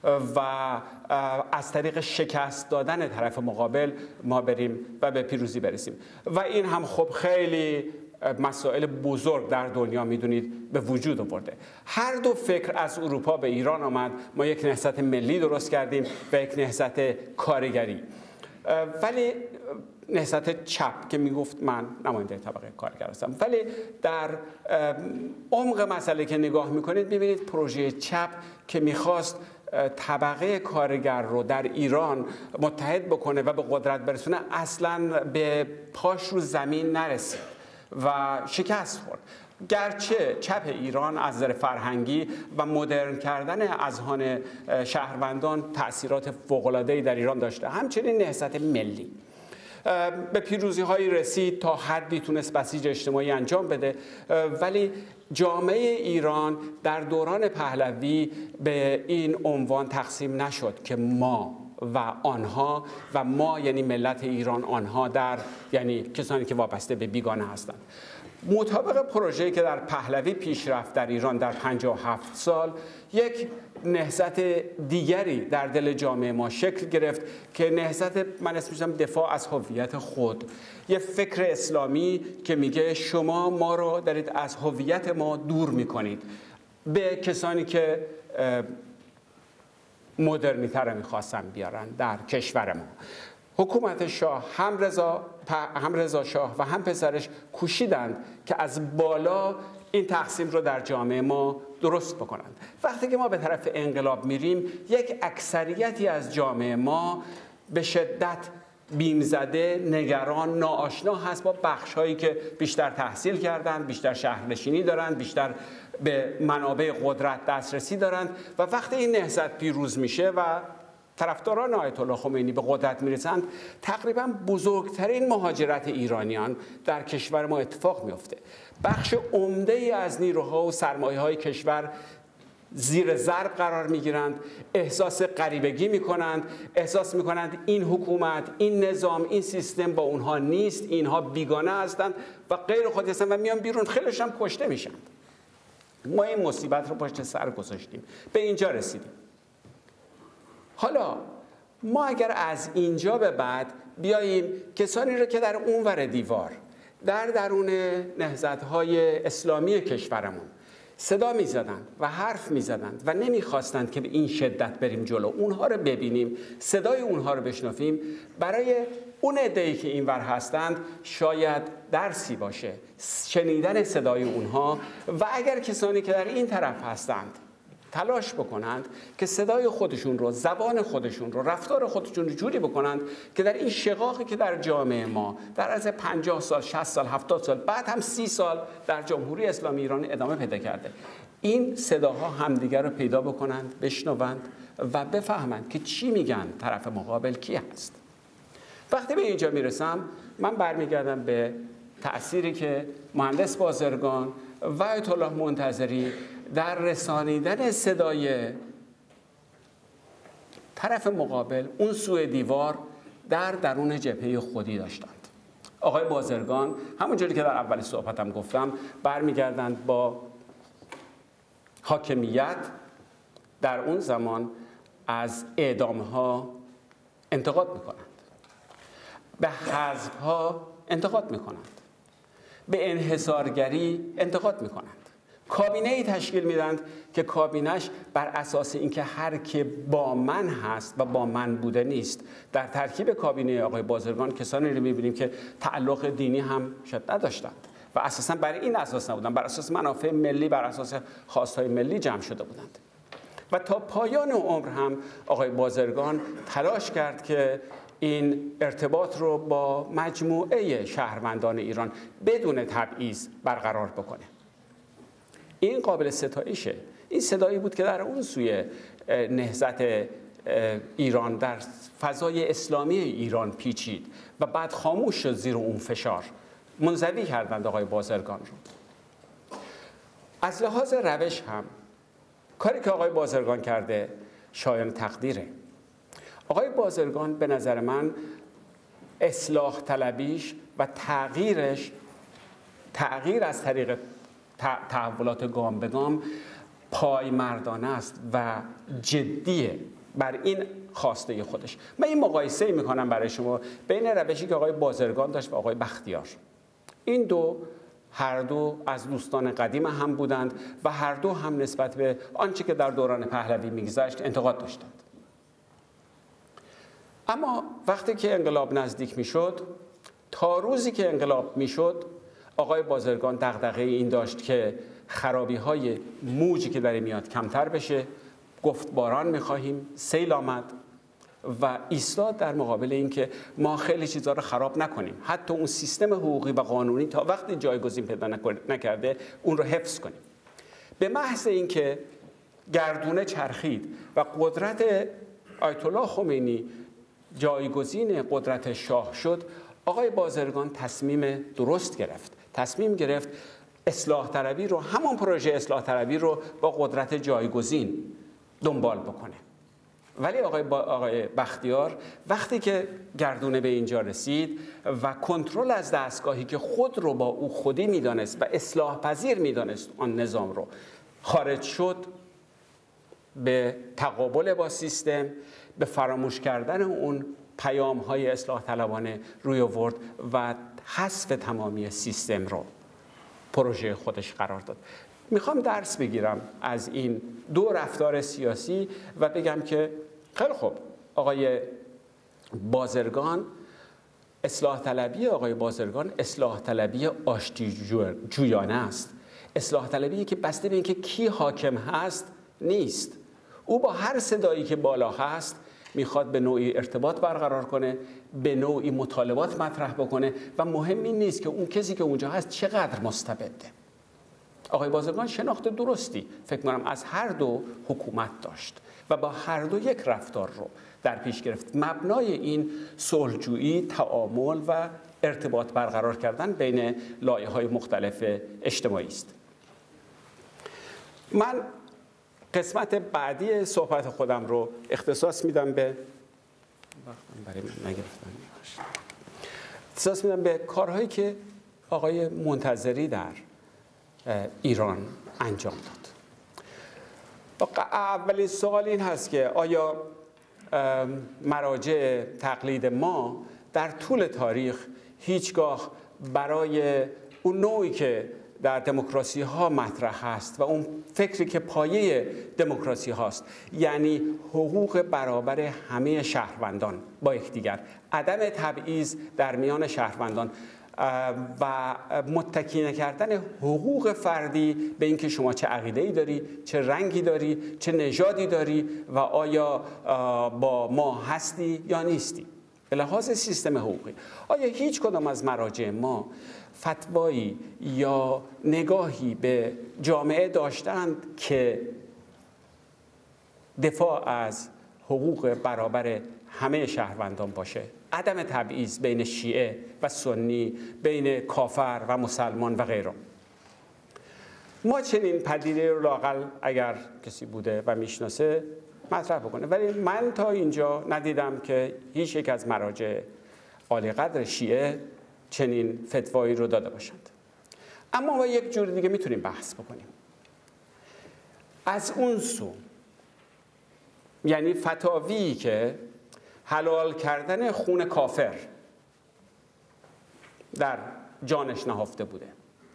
و از طریق شکست دادن طرف مقابل ما بریم و به پیروزی برسیم. و این هم خب خیلی مسائل بزرگ در دنیا میدونید به وجود آورده. هر دو فکر از اروپا به ایران آمد، ما یک نهضت ملی درست کردیم و یک نهضت کارگری. ولی نهضت چپ که میگفت من نماینده طبقه کارگر هستم، ولی در عمق مسئله که نگاه میکنید میبینید پروژه چپ که میخواست طبقه کارگر رو در ایران متحد بکنه و به قدرت برسونه اصلاً به پاش رو زمین نرسید و شکست خورد. گرچه چپ ایران از نظر فرهنگی و مدرن کردن اذهان شهروندان تأثیرات فوق‌العاده‌ای در ایران داشته، همچنین نهضت ملی به پیروزی‌هایی رسید، تا حدی تونست بسیج اجتماعی انجام بده، ولی جامعه ایران در دوران پهلوی به این عنوان تقسیم نشد که ما و آنها، و ما یعنی ملت ایران، آنها در یعنی کسانی که وابسته به بیگانه هستند. مطابق پروژه‌ای که در پهلوی پیش رفت در ایران در 57 سال، یک نهضت دیگری در دل جامعه ما شکل گرفت که نهضت من اسمش می‌ذارم دفاع از هویت خود. یه فکر اسلامی که میگه شما ما رو دارید از هویت ما دور می‌کنید. به کسانی که مدرنی‌تر می‌خواستن بیارن در کشور ما. حکومت شاه هم رضا شاه و هم پسرش کوشیدند که از بالا این تقسیم رو در جامعه ما درست بکنند. وقتی که ما به طرف انقلاب میریم، یک اکثریتی از جامعه ما به شدت بیم زده، نگران، ناآشنا هست با بخش‌هایی که بیشتر تحصیل کردند، بیشتر شهرنشینی دارند، بیشتر به منابع قدرت دسترسی دارند و وقتی این نهضت پیروز میشه و طرفداران آیت الله خمینی به قدرت میرسند، تقریبا بزرگترین مهاجرت ایرانیان در کشور ما اتفاق میفته. بخش عمده‌ای از نیروها و سرمایه‌های کشور زیر ضرب قرار میگیرند، احساس غریبگی میکنند، احساس میکنند این حکومت، این نظام، این سیستم با اونها نیست، اینها بیگانه هستند و غیر خودی هستند و میان بیرون، خیلیش هم کشته میشن. ما این مصیبت رو پشت سر گذاشتیم، به اینجا رسیدیم. حالا ما اگر از اینجا به بعد بیاییم کسانی رو که در اونور دیوار، در درون نهضت‌های اسلامی کشورمون صدا می‌زدند و حرف می‌زدند و نمی‌خواستند که به این شدت بریم جلو، اونها رو ببینیم، صدای اونها رو بشنویم، برای اون عده‌ای که اینور هستند شاید درسی باشه شنیدن صدای اونها. و اگر کسانی که در این طرف هستند تلاش بکنند که صدای خودشون رو، زبان خودشون رو، رفتار خودشون رو جوری بکنند که در این شقاقی که در جامعه ما در از 50 سال، 60 سال، 70 سال، بعد هم 30 سال در جمهوری اسلامی ایران ادامه پیدا کرده، این صداها همدیگر رو پیدا بکنند، بشنوند و بفهمند که چی میگن طرف مقابل کی هست. وقتی به اینجا میرسم، من برمیگردم به تأثیری که مهندس بازرگان و آیت الله منتظری در رسانیدن صدای طرف مقابل، اون سوی دیوار، در درون جبهه خودی داشتند. آقای بازرگان همونجوری که در اول صحبتم گفتم، برمیگردند با حاکمیت در اون زمان از اعدام‌ها انتقاد میکنند، به حذف‌ها انتقاد میکنند، به انحصارگری انتقاد میکنند. کابینه‌ای تشکیل میدند که کابینش بر اساس اینکه هر که با من هست و با من بوده نیست. در ترکیب کابینه آقای بازرگان کسانی رو می‌بینیم که تعلق دینی هم شاید نداشتند و اساساً بر این اساس نبودند، بر اساس منافع ملی، بر اساس خواست‌های ملی جمع شده بودند. و تا پایان عمر هم آقای بازرگان تلاش کرد که این ارتباط رو با مجموعه شهروندان ایران بدون تبعیض برقرار بکنه. این قابل ستایشه. این صدایی بود که در اون سوی نهضت ایران، در فضای اسلامی ایران پیچید و بعد خاموش شد زیر اون فشار. منزوی کردند آقای بازرگان رو. از لحاظ روش هم کاری که آقای بازرگان کرده شایان تقدیره. آقای بازرگان به نظر من اصلاح طلبیش و تغییر از طریق تحولات گام به گام پایمردانه است و جدیه بر این خواسته خودش. من این مقایسه میکنم برای شما بین روشی که آقای بازرگان داشت و آقای بختیار. این دو هر دو از دوستان قدیم هم بودند و هر دو هم نسبت به آنچه که در دوران پهلوی میگذشت انتقاد داشتند. اما وقتی که انقلاب نزدیک میشد، تا روزی که انقلاب میشد، آقای بازرگان دغدغه این داشت که خرابی‌های موجی که داره میاد کمتر بشه. گفت باران می‌خواهیم، سیل آمد و ایستاد در مقابل این که ما خیلی چیزا رو خراب نکنیم، حتی اون سیستم حقوقی و قانونی تا وقتی جایگزین پیدا نکرده اون رو حفظ کنیم. به محض اینکه گردونه چرخید و قدرت آیت الله خمینی جایگزین قدرت شاه شد، آقای بازرگان تصمیم درست گرفت. تصمیم گرفت اصلاح طلبی رو، همون پروژه اصلاح طلبی رو با قدرت جایگزین دنبال بکنه. ولی آقای بختیار وقتی که گردونه به اینجا رسید و کنترل از دستگاهی که خود رو با او خودی میدانست و اصلاح پذیر میدانست آن نظام رو خارج شد، به تقابل با سیستم، به فراموش کردن اون پیام‌های اصلاح طلبانه روی آورد و حذف تمامی سیستم رو پروژه خودش قرار داد. میخوام درس بگیرم از این دو رفتار سیاسی و بگم که خیلی خوب، آقای بازرگان اصلاح طلبی آقای بازرگان اصلاح طلبی آشتی جویانه است. اصلاح طلبی که بسته به اینکه کی حاکم هست نیست. او با هر صدایی که بالا هست میخواد به نوعی ارتباط برقرار کنه، به نوعی مطالبات مطرح بکنه و مهم این نیست که اون کسی که اونجا هست چقدر مستبده. آقای بازرگان شناخت درستی فکر کنم از هر دو حکومت داشت و با هر دو یک رفتار رو در پیش گرفت. مبنای این صلح‌جویی، تعامل و ارتباط برقرار کردن بین لایه‌های مختلف اجتماعی است. من قسمت بعدی صحبت خودم رو اختصاص میدم به کارهایی که آقای منتظری در ایران انجام داد. اولین سوال این هست که آیا مراجع تقلید ما در طول تاریخ هیچگاه برای اون نوعی که در دموکراسی ها مطرح هست و اون فکری که پایه دموکراسی هاست، یعنی حقوق برابر همه شهروندان با یکدیگر، عدم تبعیض در میان شهروندان و متکی نکردن حقوق فردی به اینکه شما چه عقیده‌ای داری، چه رنگی داری، چه نژادی داری و آیا با ما هستی یا نیستی. به لحاظ سیستم حقوقی آیا هیچ کدام از مراجع ما فتوایی یا نگاهی به جامعه داشتند که دفاع از حقوق برابر همه شهروندان باشه؟ عدم تبعیض بین شیعه و سنی، بین کافر و مسلمان و غیره. ما چنین پدیده رو لااقل اگر کسی بوده و میشناسه مطرح بکنه، ولی من تا اینجا ندیدم که هیچ یک از مراجع عالی‌قدر شیعه چنین فتوایی رو داده باشند. اما ما یک جور دیگه میتونیم بحث بکنیم. از اون سو، یعنی فتاوی که حلال کردن خون کافر در جانش نهفته بوده،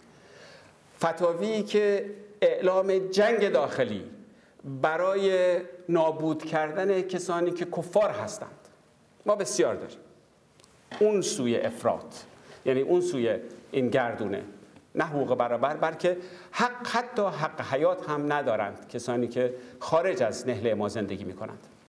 فتاوی که اعلام جنگ داخلی برای نابود کردن کسانی که کفار هستند، ما بسیار داریم. اون سوی افراط، یعنی اون سوی این گردونه، نه حقوق برابر بلکه حتی حق حیات هم ندارند کسانی که خارج از نهله ما زندگی می کنند.